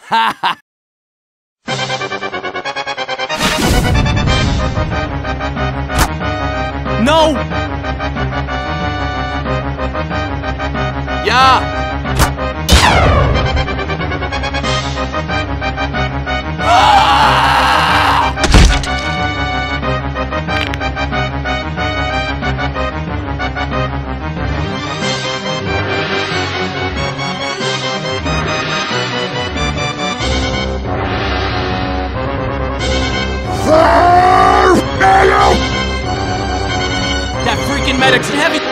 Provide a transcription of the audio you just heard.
Ha ha! No! Yeah! That freaking medic's heavy!